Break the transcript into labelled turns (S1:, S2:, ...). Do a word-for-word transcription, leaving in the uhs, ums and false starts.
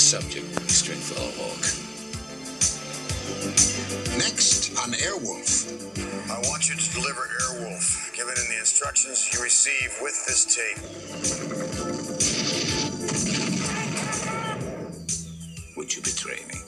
S1: subject, Stringfellow Hawk.
S2: Next on Airwolf.
S3: I want you to deliver Airwolf, given in the instructions you receive with this tape.
S1: Would you betray me?